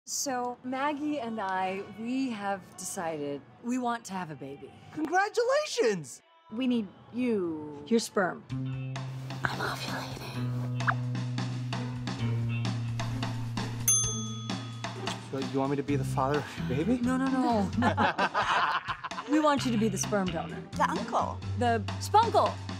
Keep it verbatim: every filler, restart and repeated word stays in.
So Maggie and I, we have decided we want to have a baby. Congratulations! We need you. Your sperm. I'm ovulating. So you want me to be the father of your baby? No, no, no. We want you to be the sperm donor. The uncle. The Spunkle.